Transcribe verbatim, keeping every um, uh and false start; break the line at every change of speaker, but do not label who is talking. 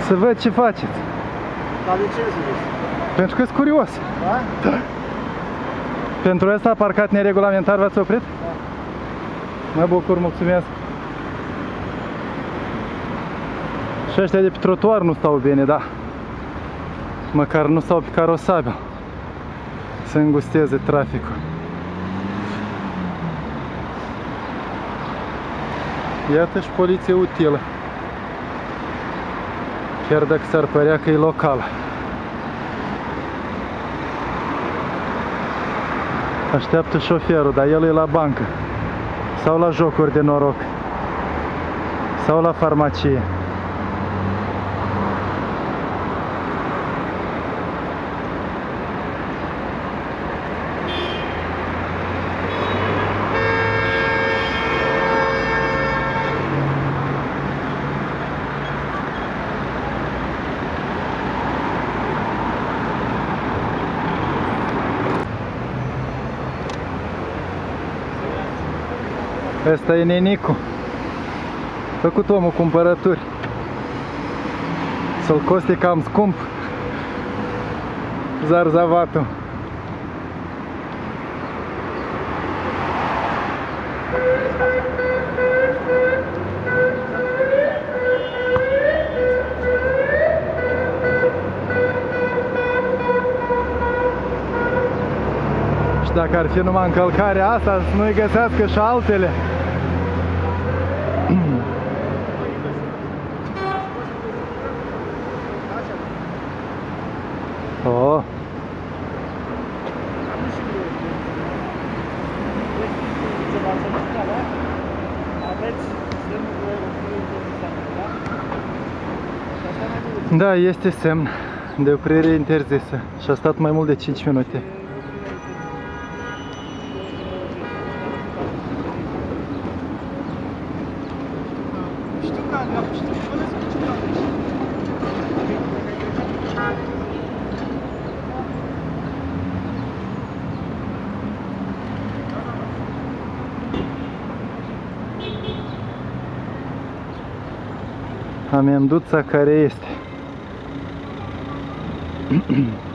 Să văd ce faceți.
Dar de ce să vezi?
Pentru că sunt curios.
Da?
Da. Pentru asta parcat neregulamentar v-ați oprit?
Da.
Mă bucur, mulțumesc. Și ăștia de pe trotuar nu stau bine, da. Măcar nu stau pe carosabil. Să îngusteze traficul. Iată și poliție utilă. Chiar dacă s-ar părea că e locală. Așteaptă șoferul, dar el e la bancă. Sau la jocuri de noroc. Sau la farmacie. Ăsta e nenicu. Făcut omul cumpărături. Să-l coste cam scump zarzavatul. Și dacă ar fi numai încălcarea asta, să nu-i găsească și altele. Oh. Da, este semn de oprire interzisă și a stat mai mult de cinci minute. Amenduța care este.